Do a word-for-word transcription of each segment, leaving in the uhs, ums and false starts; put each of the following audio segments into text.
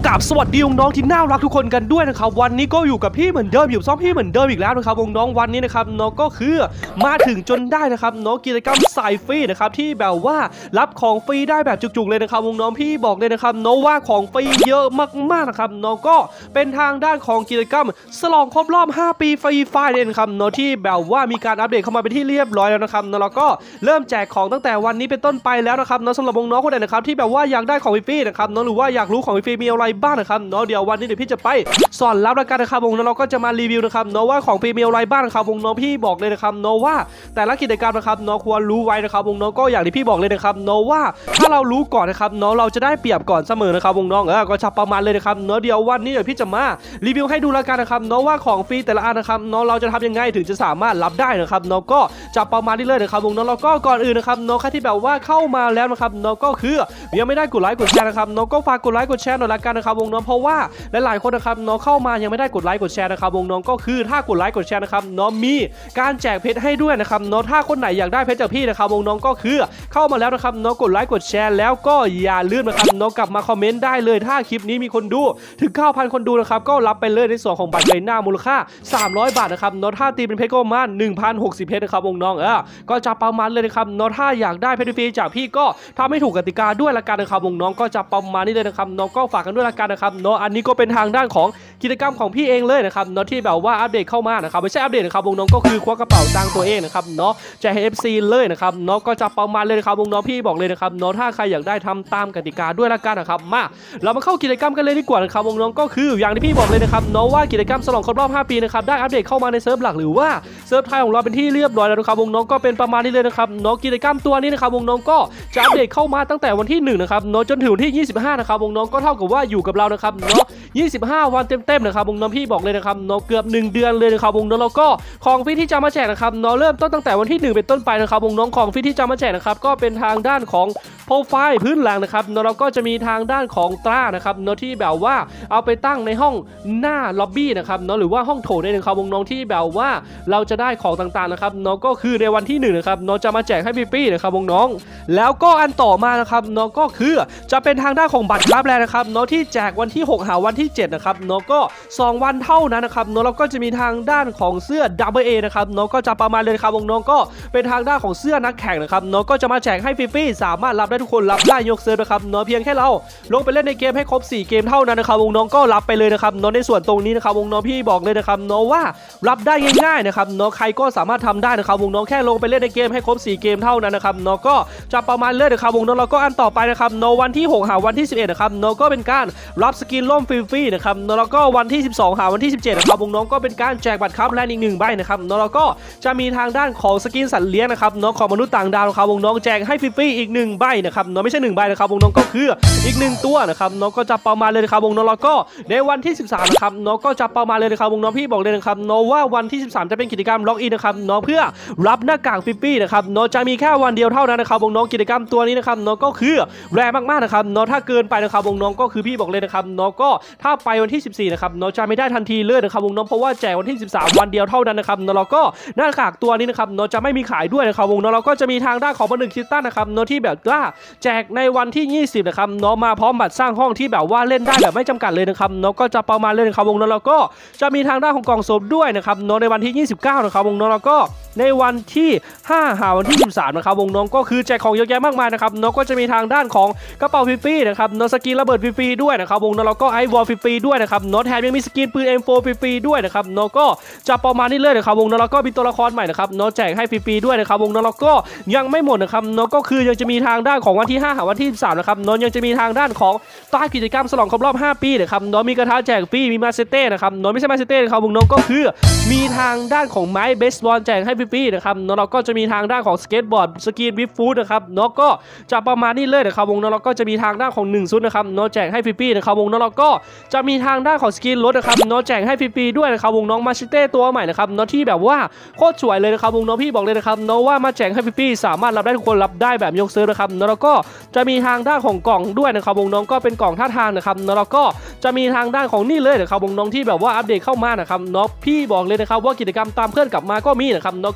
กับสวัสดีน้องๆที่น่ารักทุกคนกันด้วยนะครับวันนี้ก็อยู่กับพี่เหมือนเดิมอยู่ซ้อมพี่เหมือนเดิมอีกแล้วนะครับน้องๆวันนี้นะครับน้องก็คือมาถึงจนได้นะครับน้องกิจกรรมใส่ฟรีนะครับที่แบบว่ารับของฟรีได้แบบจุกๆเลยนะครับน้องๆพี่บอกเลยนะครับน้องว่าของฟรีเยอะมากๆนะครับน้องก็เป็นทางด้านของกิจกรรมฉลองครบรอบห้าปีฟรีไฟล์เลยนะครับน้องที่แบบว่ามีการอัปเดตเข้ามาเป็นที่เรียบร้อยแล้วนะครับน้องแล้วก็เริ่มแจกของตั้งแต่วันนี้เป็นต้นไปแล้วนะครับน้องสำหรับน้องๆคนไหนนะครับที่แบบว่าอยากได้ของฟรีนะครับน้องหรือว่าอยากรู้ของฟรีมีอะไรบ้างนะครับน้องเดี๋ยววันนี้เดี๋ยวพี่จะไปสอนรับแล้วกันนะครับวงน้องก็จะมารีวิวนะครับน้องว่าของฟรีมีอะไรบ้างนะครับวงน้องพี่บอกเลยนะครับน้องว่าแต่ละกิจกรรมนะครับน้องควรรู้ไว้นะครับวงน้องก็อย่างที่พี่บอกเลยนะครับน้องว่าถ้าเรารู้ก่อนนะครับน้องเราจะได้เปรียบก่อนเสมอนะครับวงน้องเออก็จะประมาณเลยนะครับน้องเดี๋ยววันนี้เดี๋ยวพี่จะมารีวิวให้ดูแล้วกันนะครับน้องว่าของฟรีแต่ละอันนะครับน้องเราจะทำยังไงถึงจะสามารถรับได้นะครับน้องก็จะประมาณนี้เลยนะครับวงน้องเราก็ก่อนอื่นนะครับน้องใครที่แบบว่าเข้ามาแล้วนะครับน้องก็คือยังไม่ได้กดไลค์กดแชร์นะครับน้องก็ฝากกดไลค์กดแชร์หน่อยละกันนะครับวงน้องเพราะว่าหลายๆคนนะครับน้องเข้ามายังไม่ได้กดไลค์กดแชร์นะครับวงน้องก็คือถ้ากดไลค์กดแชร์นะครับน้องมีการแจกเพชรให้ด้วยนะครับน้องถ้าคนไหนอยากได้เพชรจากพี่นะครับวงน้องก็คือเข้ามาแล้วนะครับน้องกดไลค์กดแชร์แล้วก็อย่าลืมนะครับน้องกลับมาคอมเมนต์ได้เลยถ้าคลิปนี้มีคนดูถึง เก้าพัน คนดูนะครับก็รับไปเลยในส่วนของบัตรใบหน้ามูลค่าสามร้อยบาทนะครับน้องถ้าตีเป็นเพชรก็ประมาณ หนึ่งพันหกสิบ เพชรนะครับวงน้องเออก็จะประมาณเลยนะครับน้องถ้าอยากได้เพชรฟรีจากพี่ก็ทำให้ถูกกติกาด้วยละกันนะครับวงน้องก็จะประมาณนี้เลยนะครับน้องก็ฝากกันด้วยละกันนะครับน้องอันนี้ก็เป็นทางด้านของกิจกรรมของพี่เองเลยนะครับน้องที่แบบว่าอัปเดตเข้ามานะครับไม่ใช่อัปเดตนะครับวงน้องก็คือควักกระเป๋าตังค์ตัวเองนะครับเนาะจะให้ เอฟ ซี เลยนะครับน้องก็จะประมาณเลยนะครับวงน้องพี่บอกเลยนะครับน้องถ้าใครอยากได้ทำตามกติกาด้วยละกันนะครับมาเรามาเข้ากิจกรรมกันเลยดีกว่านะครับวงน้องก็คืออย่างที่พี่บอกเลยนะครับน้องว่ากิจกรรมฉลองครบรอบห้าปีนะครับได้อัปเดตเข้ามาในเซิร์ฟหลักหรือว่าเซิร์ฟไทยของเราเป็นที่เรียบร้อยแล้วนะครับวงน้องก็เป็นประมาณนี้เลยนะครับน้องกิจกรรมตัวนี้นะครับวงน้องก็จะอัปเดตเข้ามาตั้งแต่วันที่หนึ่งนะครับน้องจนถึงวันที่ยี่สิบห้านะครับวงน้องก็เท่ากับว่าอยู่กับเรานะครับเนาะยี่สิบห้าวันเต็มๆนะครับวงน้องพี่บอกเลยนะครับน้องเกือบหนึ่งเดือนเลยนะครับวงน้องแล้วก็ของฟรีที่จะมาแจกนะครับน้องเริ่มต้นตั้งแต่วันที่หนึ่งเป็นต้นไปนะครับวงน้องของฟรีที่จะมาแจกนะครับก็เป็นทางด้านของโปรไฟล์พื้นหลังนะครับน้องเราก็จะมีทางด้านของตรานะครับน้องที่แบบว่าเอาไปตั้งในห้องหน้าล็อบบี้นะครับน้องหรือว่าห้องโถงได้นะครับวงน้องที่แบบว่าเราจะได้ของต่างๆนะครับน้องก็คือในวันที่หนึ่งนะครับน้องจะมาแจกให้ฟรีๆนะครับวงน้องแล้วก็อันต่อมานะครับน้องก็คือจะเป็นทางด้านของบัตรครับแล้วนะครับน้องที่แจกวันที่หกหาวันที่เจ็ดนะครับน้องก็สองวันเท่านั้นนะครับน้องเราก็จะมีทางด้านของเสื้อ ดับเบิลเอ นะครับน้องก็จะประมาณเลยครับวงน้องก็เป็นทางด้านของเสื้อนักแข่งนะครับน้องก็จะมาแจกให้ฟรีๆสามารถรับได้ทุกคนรับได้ยกเซิร์ฟนะครับน้องเพียงแค่เราลงไปเล่นในเกมให้ครบสี่เกมเท่านั้นนะครับวงน้องก็รับไปเลยนะครับน้องในส่วนตรงนี้นะครับวงน้องพี่บอกเลยนะครับน้องว่ารับได้ง่ายๆนะครับน้องใครก็สามารถทำได้นะครับวงน้องแค่ลงไปเล่นในเกมให้ครบสี่เกมเท่านั้นนะครับน้องก็จะประมาณเลยนะครับวงน้องเราก็อันต่อไปนะครับน้องวันที่หกหาวันที่สิบเอ็ดนะครับน้องก็เป็นการรับสกินล่มฟรีๆนะครับน้องแล้วก็วันที่สิบสองหาวันที่สิบเจ็ดนะครับวงน้องก็เป็นการแจกบัตรครับและอีกหนึ่งใบนะครับน้องแล้วก็จะมีทางด้านของสกินสัตว์เลี้ยงนะครับน้องของมนุษย์ต่างดาวครับวงน้องแจกให้ฟรีๆอีกหนึ่งใบนะครับน้องไม่ใช่หนึ่งใบนะครับวงน้องก็คืออีกหนึ่งตัวนะครับน้องก็จะประมาณเลยนะครับวงน้องแล้วก็ในวันที่สิบสามนะครับน้องก็จะประมาณเลยนะครับวงน้องพี่บอกเลยนะครับน้องว่าวันที่สิบสามจะเป็นกิจกรรมล็อกอินนะครับน้องเพื่อรับหน้ากากฟรีๆนะครับน้องจะมีแค่วันเดียวเท่านั้นนะครับวงน้องกิจกรรมตัวนี้นะครับน้องก็คือแรงมากๆนะครับน้องถ้าเกินไปนะครับวงน้องก็คือพี่บอกเลยนะครับน้องก็ถ้าไปวันที่สิบสี่นะครับน้องจะไม่ได้ทันทีเลยนะครับวงน้องเพราะว่าแจกวันที่สิบสามวันเดียวเท่านั้นนะครับน้องเราก็หน้ากากตัวนี้นะครับน้องจะไม่มีขายด้วยนะครับวงน้องเราก็จะมีทางด้านของบันทึกคิสตันนะครับน้องที่แบบว่าแจกในวันที่ยี่สิบนะครับน้องมาพร้อมบัตรสร้างห้องที่แบบว่าเล่นได้แบบไม่จำกัดเลยนะครับน้องก็จะประมาณเลยนะครับวงน้องเราก็จะมีทางด้านของกล่องศพด้วยนะครับน้องในวันที่ยี่สิบเก้านะครับวงน้องเราก็ในวันที่ห้าหาวันที่สิบสามนะครับวงน้องก็คือแจกของเยอะแยะมากมายนะครับน้องก็จะมีทางด้านของกระเป๋าฟรีๆนะครับน้องสกินระเบิดฟรีๆด้วยนะครับวงน้องเราก็ไอวอลฟรีๆด้วยนะครับน้องแถมยังมีสกินปืน เอ็ม โฟร์ ฟรีๆด้วยนะครับน้องก็จะประมาณนี้เลยนะครับวงน้องเราก็มีตัวละครใหม่นะครับน้องแจกให้ฟรีๆด้วยนะครับวงน้องเราก็ยังไม่หมดนะครับน้องก็คือยังจะมีทางด้านของวันที่ห้าหาวันที่สิบสามนะครับน้องยังจะมีทางด้านของใต้กิจกรรมฉลองครบรอบห้าปีนะครับน้องมีกระทะแจกฟรีมีมาสเต้นะครับน้องไม่ใช่มาสเต้นะครับวงน้องก็คือมีทางด้านของไม้เบสบอลแจกให้ฟรีๆนะครับน้องเราก็จะมีทางด้านของสเก็ตบอร์ดสกีนวิฟฟู้ดนะครับน้องก็จะประมาณนี้เลยนะครับวงน้องเราก็จะมีทางด้านของหนึ่งชุดนะครับน้องแจกให้ฟรีๆนะครับวงน้องเราก็จะมีทางด้านของสกินรถนะครับน้องแจกให้ฟรีๆด้วยนะครับวงน้องมาชิเต้ตัวใหม่นะครับน้องที่แบบว่าโคตรสวยเลยนะครับวงน้องพี่บอกเลยนะครับน้องว่ามาแจกให้ฟรีๆสามารถรับได้ทุกคนรับได้แบบยกเซิร์ฟนะครับน้องเราก็จะมีทางด้านของกล่องด้วยนะครับวงน้องก็เป็นกล่องท่าทางนะครับน้องเราก็จะมีทางด้านของนี่เลยนะครับวงน้องที่แบบว่าอัปเดตเข้ามานะครับน้องพี่บอกเลยนะครับว่ากิจกรรมตามเพื่อนกลับมาก็มีนะครับน้อง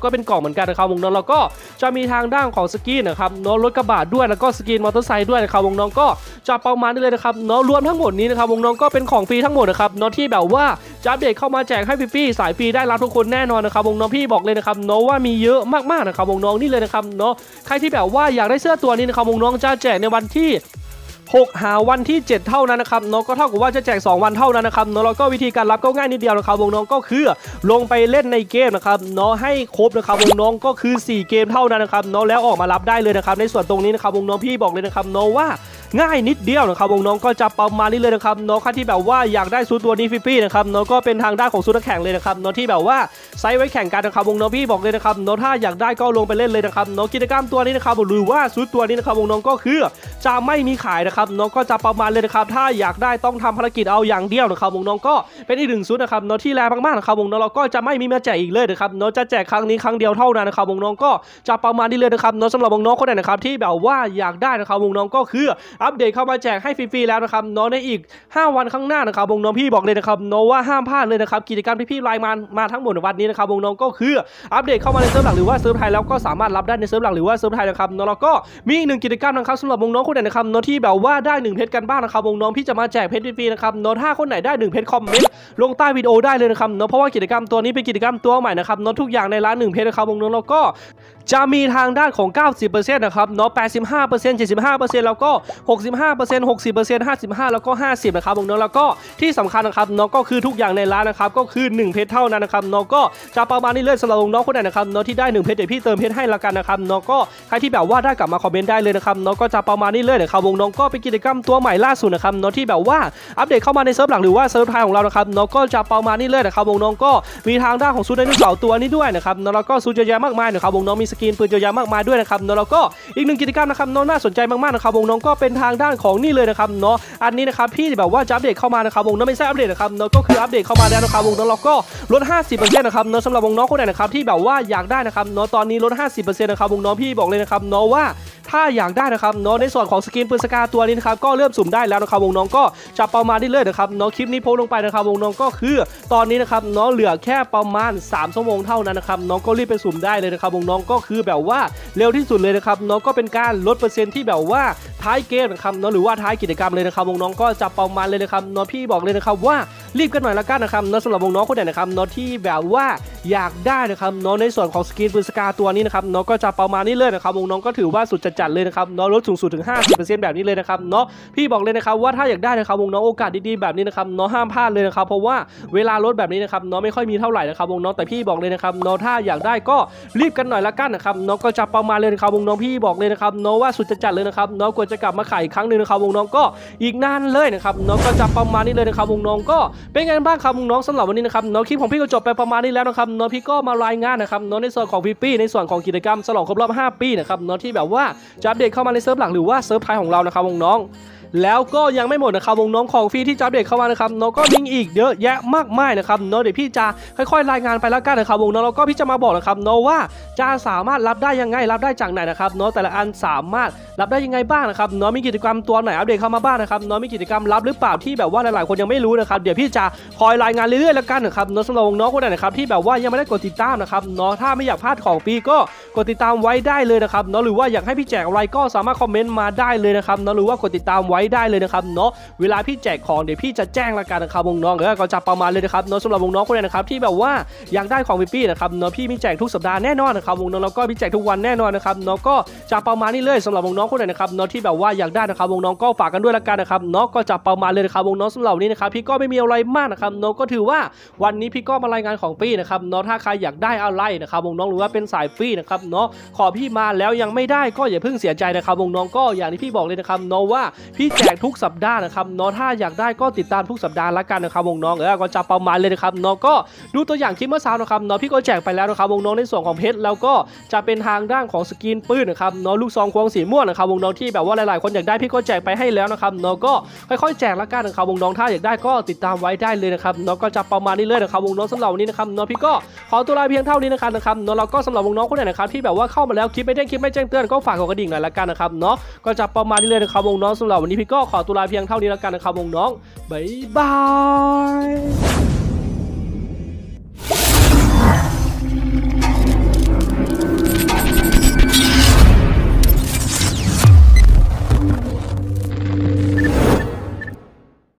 ก็เป็นกล่องเหมือนกันนะครับวงน้องแล้วก็จะมีทางด้านของสกินนะครับเนาะรถกระบะด้วยแล้วก็สกินมอเตอร์ไซค์ด้วยนะครับวงน้องก็จะประมาณนี้เลยนะครับเนาะรวมทั้งหมดนี้นะครับวงน้องก็เป็นของฟรีทั้งหมดนะครับเนาะที่แบบว่าจะอัปเดตเข้ามาแจกให้ฟรีๆสายฟรีได้รับทุกคนแน่นอนนะครับวงน้องพี่บอกเลยนะครับเนาะว่ามีเยอะมากๆนะครับวงน้องนี่เลยนะครับเนาะใครที่แบบว่าอยากได้เสื้อตัวนี้นะครับวงน้องจะแจกในวันที่หกหาวันที่เจ็ดเท่านั้นนะครับเนาะก็เท่ากับว่าจะแจกสองวันเท่านั้นนะครับเนาะแล้วก็วิธีการรับก็ง่ายนิดเดียวนะครับวงน้องก็คือลงไปเล่นในเกมนะครับเนาะให้ครบนะครับวงน้องก็คือสี่เกมเท่านั้นนะครับเนาะแล้วออกมารับได้เลยนะครับในส่วนตรงนี้นะครับวงน้องพี่บอกเลยนะครับเนาะว่าง่ายนิดเดียวนะครับวงน้องก็จะประมาณนี้เลยนะครับเนาะใครที่แบบว่าอยากได้ซูตัวนี้ฟรีๆนะครับเนาะก็เป็นทางด้านของซูนักแข่งเลยนะครับเนาะที่แบบว่าไซส์ไว้แข่งกันนะครับวงน้องพี่บอกเลยนะครับเนาะถ้าอยากได้ก็ลงไปเล่นเลยนะครับเนาะกิจกรรมตัวนี้นะครับหรือว่าซูตัวนี้นะครับวงน้องก็คือจะไม่มีขายนะครับเนาะก็จะประมาณเลยนะครับถ้าอยากได้ต้องทำภารกิจเอาอย่างเดียวนะครับวงน้องก็เป็นอีกหนึ่งซูนะครับเนาะที่แรงมากๆนะครับวงน้องเราก็จะไม่มีมาแจกอีกเลยนะครับเนาะจะแจกครั้งนี้ครั้งเดียวเท่านั้นนะครับวงน้องก็จะประมาณนี้เลยนะครับเนาะสำหรับวงน้องคนไหนนะครับที่แบบว่าอยากได้นะครับวงน้องก็คืออัปเดตเข้ามาแจกให้ฟรีๆแล้วนะครับเนาะในอีกห้าวันข้างหน้านะครับวงน้องพี่บอกเลยนะครับเนาะว่าห้ามพลาดเลยนะครับกิจกรรมที่พี่รายงานมาทั้งหมดในวันนี้นะครับวงน้องก็คืออัปเดตเข้ามาในเซิร์ฟหลักหรือว่าเซิร์ฟไทยแล้วก็สามารถรับได้ในเซิร์ฟหลักหรือว่าเซิร์ฟไทยนะครับเนาะแล้วก็มีอีกหนึ่งกิจกรรมนะครับสำหรับวงน้องคนไหนนะครับเนาะที่แบบว่าได้หนึ่งเพชรกันบ้างนะครับวงน้องพี่จะมาแจกเพชรฟรีๆนะครับเนาะถ้าคนไหนได้หนึ่งเพชรคอมเมนต์ลงใต้วิดีโอได้เลยนะครับเนาะเพราะว่ากิจกรรมตัวนี้เป็นกิจกรรมตัวใหม่นะครับเนาะทุกอย่างในร้านหนึ่งเพชรนะครับวงน้องแล้วก็จะมีทางด้านของ เก้าสิบเปอร์เซ็นต์ นะครับเนาะ แปดสิบห้าเปอร์เซ็นต์ เจ็ดสิบห้าเปอร์เซ็นต์ แล้วก็ หกสิบห้าเปอร์เซ็นต์ หกสิบเปอร์เซ็นต์ ห้าสิบห้าแล้วก็ห้าสิบนะครับวงน้องแล้วก็ที่สำคัญนะครับเนาะก็คือทุกอย่างในร้านนะครับก็คือหนึ่งเพชรเท่านั้นนะครับเนาะก็จะประมาณนี้เลยสำหรับวงน้องคนไหนนะครับเนาะที่ได้หนึ่งเพชรเดี๋ยวพี่เติมเพชรให้ละกันนะครับเนาะก็ใครที่แบบว่าได้กลับมาคอมเมนต์ได้เลยนะครับเนาะก็จะประมาณนี้เลยนะครับวงน้องก็เป็นกิจกรรมตัวใหม่ล่าสุดนะครับเนาะที่แบบว่าอัปเดตเข้ามาในเซิร์ฟหลักหรือว่าเซิร์ฟไทยของเรานะครับเนาะก็จะประมาณนี้เลยนะครับวงน้องก็มีทางด้านของซูดไดโนเสาร์ตัวนี้ด้วยนะครับเนาะแล้วก็ซูดเยอะแยะมากมายนะครับวงน้องมีสกินปืนเยอะแยะมากมายด้วยนะครับเนาะแล้วก็อีกหนึ่งกิจกรรมนะครับเนาะน่าสนใจมากๆนะครับวงน้องก็เป็นทางด้านของนี่เลยนะครับเนาะอันนี้นะครับพี่แบบว่าจะอัปเดตเข้ามานะครับวงน้องไม่ใช่อัปเดตนะครับเนาะก็คืออัปเดตเข้ามาแล้วนะครับวงน้องเราก็ลด ห้าสิบเปอร์เซ็นต์ นะครับเนาะสำหรับวงน้องคนไหนนะครับที่แบบว่าอยากได้นะครับเนาะตอนนี้ลด ห้าสิบเปอร์เซ็นต์ นะครับวงน้องพี่บอกเลยนะครับเนาะว่าถ้าอยากได้นะครับเนาะในส่วนของสกินปืนสกาตัวนี้นะครับก็เริ่มสุ่มได้แล้วนะครับวงน้องก็จะประมาณนี้เลยนะครับเนาะคลิปนี้โพสลงไปนะครับวงน้องก็คือตอนนี้นะครับเนาะเหลือแค่ประมาณสามชั่วโมงเท่านั้นนะครับน้องก็รีบไปสุ่มได้เลยนะครับวงน้องก็คือแบบว่าเร็วที่สุดเลยนะครับเนาะก็เป็นการลดเปอร์เซ็นต์ที่แบบว่าท้ายเกมนะครับเนาะหรือว่าท้ายกิจกรรมเลยนะครับวงน้องก็จะประมาณเลยนะครับเนาะพี่บอกเลยนะครับว่ารีบกันหน่อยละกันนะครับเนาะสำหรับวงน้องคนไหนนะครับเนาะที่แบบว่าอยากได้นะครับเนาะในส่วนของสกินปืนสกาตัวนี้นะครับเนาะก็จะประมาณนี้เลยนะครับวงน้องก็ถือว่าสุดจัดๆเลยนะครับเนาะลดสูงสุดถึง ห้าสิบเปอร์เซ็นต์ แบบนี้เลยนะครับเนาะพี่บอกเลยนะครับว่าถ้าอยากได้นะครับวงน้องโอกาสดีๆแบบนี้นะครับเนาะห้ามพลาดเลยนะครับเพราะว่าเวลาลดแบบนี้นะครับเนาะไม่ค่อยมีเท่าไหร่นะครับวงน้องแต่พี่บอกเลยนะครับเนาะถ้าอยากได้ก็รีบกันหน่อยละกันนะครับเนาะก็จะประมาณเลยนะครับวงน้องพี่บอกเลยนะครับเนาะว่าสุดจัดๆเลยนะครับเนาะกว่าจะกลับมาขายอีกครั้งนึงนะครับวงน้องก็อีกนานเลยนะครับเนาะก็จะประมาณนี้เลยนะครับวงน้องก็เป็นไงบ้างครับวงน้องสำหรับวันนี้นะครับเนาะคลิปของพี่ก็จบไปประมาณนี้แล้วนะครับเนาะพี่ก็มารายงานนะครับเนาะในส่วนของพี่ปี้ในส่วนของกิจกรรมฉลองครบรอบห้าปีนะครับเนาะที่แบบว่าจะอัปเดตเข้ามาในเซิร์ฟหลักหรือว่าเซิร์ฟไทยของเรานะครับวงน้องแล้วก็ยังไม่หมดนะครับวงน้องของฟรีที่จะอัปเดตเข้ามานะครับเนาะก็มีอีกเยอะแยะมากมายนะครับเนาะเดี๋ยวพี่จะค่อยๆรายงานไปแล้วกันนะครับวงน้องแล้วก็พี่จะมาบอกนะครับเนาะว่าจะสามารถรับได้ยังไงรับได้จากไหนนะครับเนาะแต่ละอันสามารถรับได้ยังไงบ้างนะครับเนาะมีกิจกรรมตัวไหนอัปเดตเข้ามาบ้างนะครับเนาะมีกิจกรรมลับหรือเปล่าที่แบบว่าหลายๆคนยังไม่รู้นะครับเดี๋ยวพี่จะคอยรายงานเรื่อยๆแล้วกันนะครับเนาะสำหรับวงน้องคนไหนนะครับที่แบบว่ายังไม่ได้กดติดตามนะครับเนาะถ้าไม่อยากพลาดของฟรีก็กดติดตามไว้ได้เลยนะครับเนาะหรือว่าอยากให้พี่แจกอะไรก็สามารถคอมเมนต์มาได้เลยนะครับเนาะหรือว่ากดติดตามไว้ได้เลยนะครับเนาะเวลาพี่แจกของเดี๋ยวพี่จะแจ้งละกันนะครับวงน้องแล้วก็จะประมาณเลยนะครับเนาะสำหรับวงน้องคนไหนนะครับที่แบบว่าอยากได้ของฟรีๆนะครับเนาะพี่มีแจกทุกสัปดาห์แน่นอนนะครับวงน้องแล้วก็พี่แจกทุกวันแน่นอนนะครับเนาะก็จะประมาณนี้เลยสำหรับวงน้องคนไหนนะครับเนาะที่แบบว่าอยากได้นะครับวงน้องก็ฝากกันด้วยละกันนะครับเนาะก็จะประมาณเลยนะครับวงน้องสำหรับวันนี้นะครับพี่ก็ไม่มีอะไรมากนะครับเนาะก็ถือว่าวันนี้พี่ก็มารายงานของฟรีนะครับเนาะถ้าใครอยากได้อะไรนะครับวงน้องหรือว่าเป็นสายฟรีนะครับเนาะขอพี่มาแล้วยังไม่ได้ก็อย่าเพิ่งเสียใจนะครับวงน้องก็อย่างที่พี่บอกเลยนะครับเนาะว่าพี่แจกทุกสัปดาห์นะครับเนาะถ้าอยากได้ก็ติดตามทุกสัปดาห์ละกันนะครับวงน้องเออก็จะประมาณเลยนะครับเนาะก็ดูตัวอย่างคลิปเมื่อเช้านะครับเนาะพี่ก็แจกไปแล้วนะครับวงน้องในส่วนของเพชรแล้วก็จะเป็นทางด้านของสกินปืนนะครับเนาะลูกซองควงสีม่วงนะครับวงน้องที่แบบว่าหลายๆคนอยากได้พี่ก็แจกไปให้แล้วนะครับเนาะก็ค่อยๆแจกละกันนะครับวงน้องถ้าอยากได้ก็ติดตามไว้ได้เลยนะครับเนาะก็จะประมาณนี้เลยนะครับวงน้องสำหรับวันนี้นะครับเนาะพี่ก็ขอตัวลาเพียงเท่านี้นะครับนะครับเนาะแล้วก็สำหรับวงน้องคนไหนนะครับที่แบบว่าเข้ามาแล้วคลิปไม่เด้งคลิปไม่แจ้งเตือนก็ฝากกดกระดิ่งหน่อยละกันนะครับเนาะก็จะประมาณนี้เลยนะครับวงน้องสำหรับวันนี้พี่ก็ขอตัวลาเพียงเท่านี้ละกันนะครับวงน้องบ๊ายบาย